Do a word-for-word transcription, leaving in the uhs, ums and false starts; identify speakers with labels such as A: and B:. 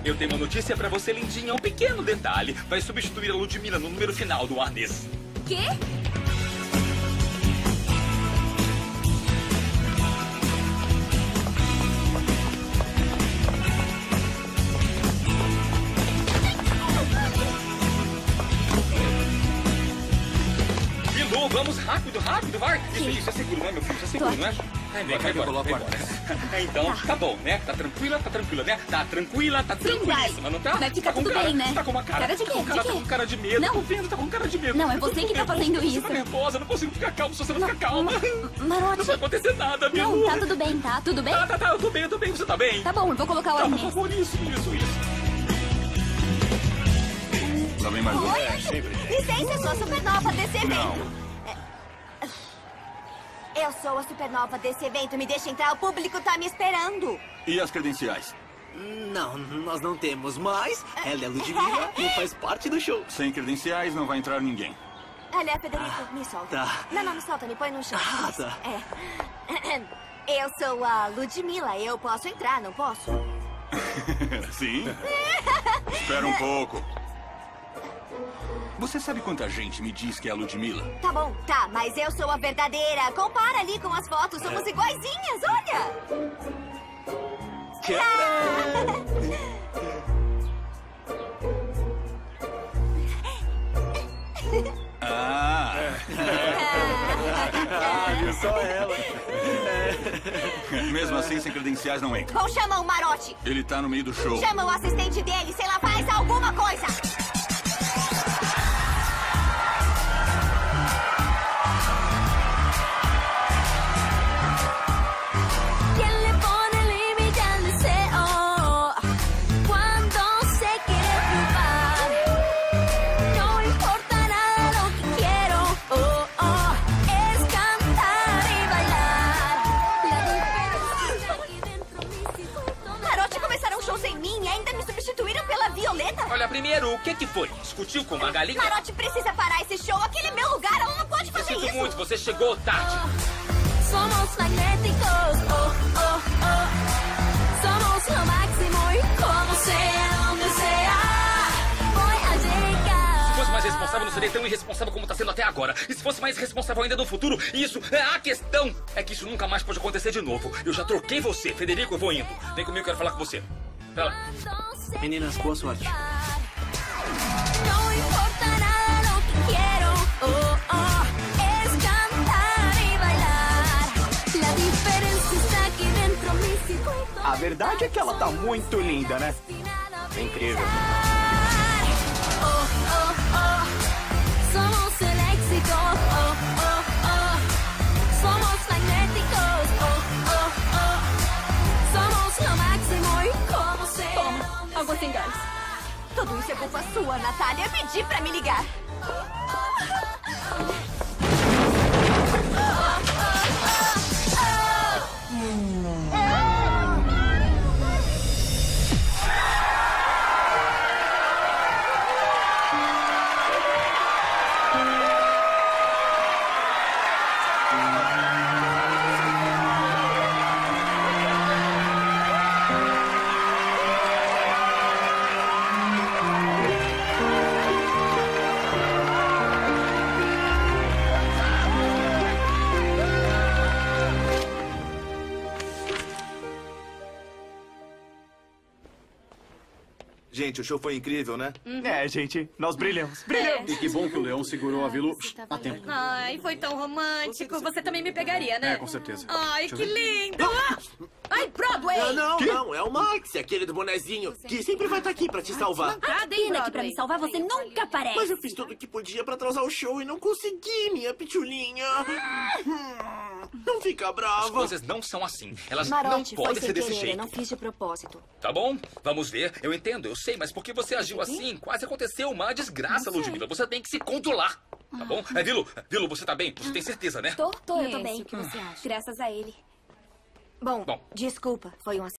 A: Eu tenho uma notícia pra você, lindinha. Um pequeno detalhe. Vai substituir a Ludmilla no número final do arnês.
B: Quê?
A: Bilu, vamos rápido, rápido, vai. Isso, isso é seguro, não é, meu filho? Isso é seguro, não é? Ai, vem, vai, vai, embora, vai embora. Então, tá. tá bom, né? Tá tranquila, tá tranquila, né? Tá tranquila, tá tranquilíssima, não tá?
B: Vai ficar
A: tá com
B: tudo
A: cara,
B: bem, né?
A: Tá com uma cara,
B: Cara de
A: tá
B: quê?
A: com cara,
B: De
A: tá
B: quê?
A: com cara de medo.
B: Não.
A: Tô vendo, tá com cara de medo.
B: Não, é
A: Eu tô
B: você que tá
A: nervoso,
B: fazendo
A: você
B: isso.
A: tá nervosa, não consigo ficar calmo se você não ficar calma.
B: Marote.
A: Não vai acontecer nada, Bilu.
B: Não, tá tudo bem, tá? Tudo bem?
A: Tá, tá, tá, eu tô bem, eu tô bem. Você tá bem?
B: Tá bom, eu vou colocar o
A: Tá, por
B: arnês.
A: favor, isso, isso, isso.
C: Lá vem mais um.
D: Oi,
C: É, sempre.
D: licença, eu sou a Supernova desse evento.
C: Não.
D: Eu sou a Supernova desse evento. Me deixa entrar, o público tá me esperando.
C: E as credenciais?
E: Não, nós não temos, mas ela é Ludmilla e faz parte do show.
C: Sem credenciais não vai entrar ninguém.
D: Olha, Federico, me solta.
E: Tá.
D: Não, não, me solta, me põe no chão.
E: Ah,
D: Isso.
E: tá.
D: É. Eu sou a Ludmilla, eu posso entrar, não posso?
C: Sim? Espera um pouco. Você sabe quanta gente me diz que é a Ludmilla?
D: Tá bom, tá, mas eu sou a verdadeira. Compara ali com as fotos, somos iguaizinhas, olha!
C: Ah!
E: Ah, viu só ela.
C: Mesmo assim, sem credenciais não entra.
D: Bom, chama o Marote.
C: Ele tá no meio do show.
D: Chama o assistente dele, sei lá, faz alguma coisa.
A: Olha, primeiro, o que que foi? Discutiu com uma galinha?
D: Marote precisa parar esse show. Aquele é meu lugar, ela não pode
A: Eu
D: fazer
A: sinto
D: isso.
A: muito, você chegou tarde.
B: Somos magnéticos, oh, oh, oh. Somos lo máximo y como sea, donde sea, voy a llegar.
A: Se fosse mais responsável, não seria tão irresponsável como tá sendo até agora. E se fosse mais responsável ainda no futuro, isso é a questão. É que isso nunca mais pode acontecer de novo. Eu já troquei você. Federico, eu vou indo. Vem comigo, eu quero falar com você. Vai lá.
E: Meninas, boa sorte.
B: No importa nada, lo que quiero, oh, oh, es cantar y bailar. La diferencia está aquí dentro, mi circuito.
F: A verdade é que ela tá muito linda, né? É incrível.
B: Oh, oh, oh, somos el éxito, oh, oh, oh, somos magnéticos, oh, oh, oh, somos lo máximo y como sea.
D: Toma, água sem gás. Tudo isso é culpa sua, Natália. Pedi pra me ligar.
G: Gente, o show foi incrível, né?
F: É, gente, nós brilhamos. Brilhamos.
C: E que bom que o Leão segurou a Vilu a tempo.
H: Ai, foi tão romântico. Você também me pegaria, né?
C: É, com certeza.
H: Ai,
C: Deixa
H: que
C: eu ver.
H: lindo! Ah! Ai, Broadway!
E: Não, não, não, é o Max, aquele do bonezinho, que sempre vai estar aqui pra te salvar.
H: Ah,
B: Pena que pra me salvar você nunca aparece.
E: Mas eu fiz tudo o que podia pra atrasar o show e não consegui, minha pitulinha. Hum, não fica
A: As
E: brava.
A: coisas não são assim. Elas
D: Marote,
A: não
D: foi
A: podem
D: sem
A: ser desse
D: querer, eu
A: jeito.
D: não fiz de propósito.
A: Tá bom? Vamos ver. Eu entendo, eu sei, mas por que você agiu assim? Quase aconteceu uma desgraça, Ludmilla. Você tem que se controlar. Tá bom? É, Vilu, Vilu, você tá bem? Você tem certeza, né?
B: Tô, tô, eu tô
D: É,
B: bem.
D: o que você acha?
B: Graças a ele.
D: Bom,
A: Bom.
D: desculpa, foi um